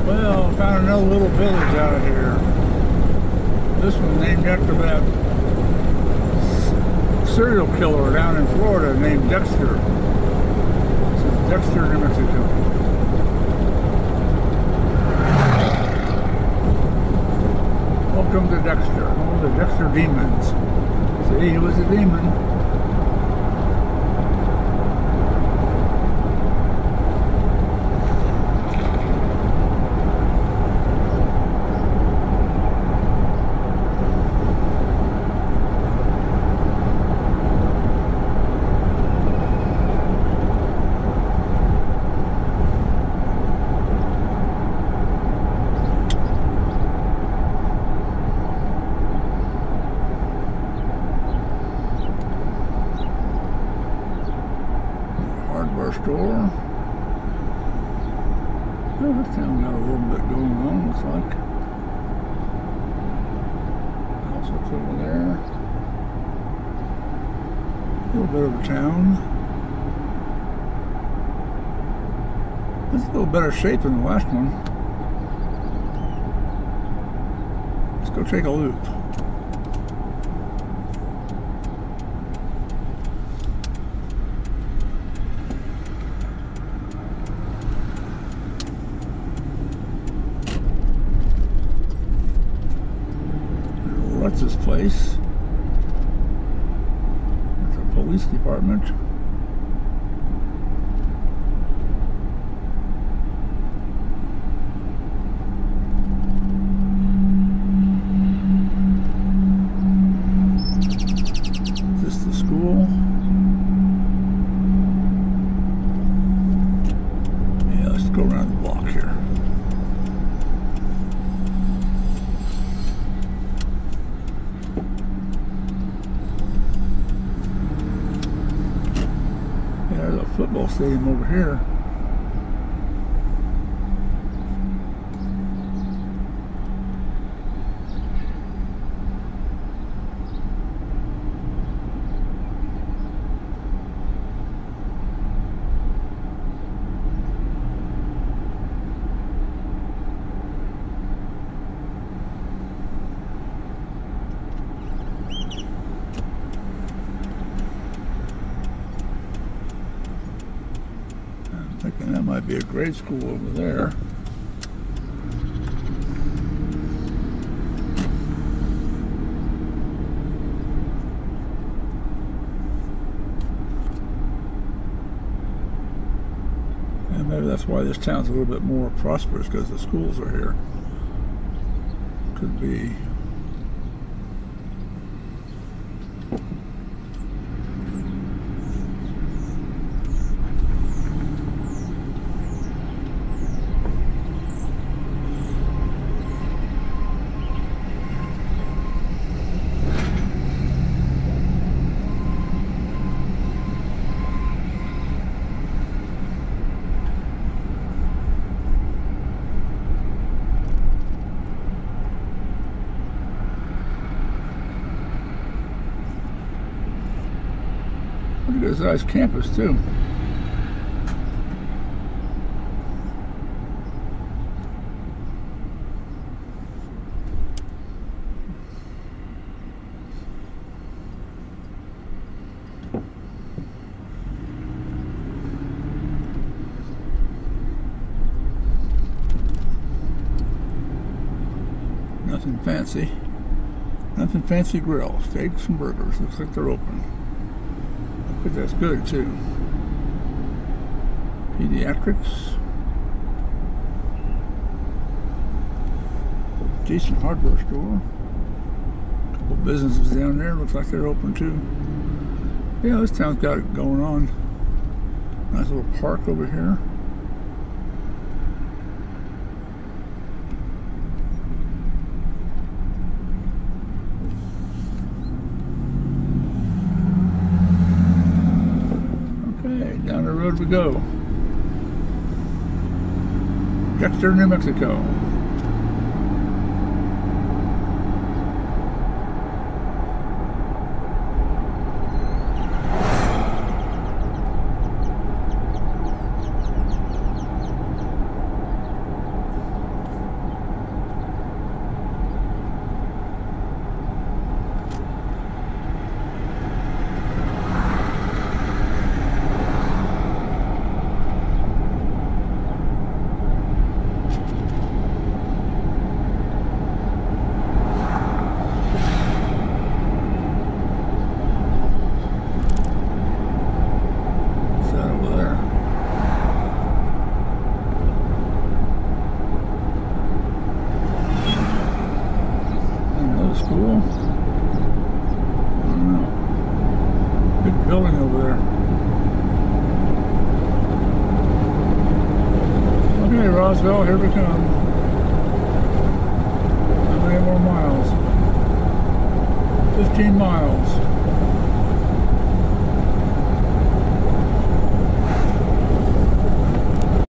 Well, found another little village out of here. This one named after that serial killer down in Florida named Dexter. This is Dexter, New Mexico. Welcome to Dexter, home of the Dexter Demons. See, he was a demon. Store. Well, this town got a little bit going on, looks like. House looks over there. A little bit of a town. It's a little better shape than the last one. Let's go take a loop. What's this place? It's a police department. Is this the school? Yeah, let's go around the block here. There's a football stadium over here. Thinking that might be a grade school over there. And maybe that's why this town's a little bit more prosperous, because the schools are here. Could be. Look at this nice campus too. Nothing fancy. Nothing fancy grill. Steaks and burgers. Looks like they're open. But that's good too. Pediatrics. Decent hardware store. A couple businesses down there. Looks like they're open too. Yeah, this town's got it going on. Nice little park over here. Down the road we go. Dexter, New Mexico. Roswell, here we come. How many more miles? 15 miles.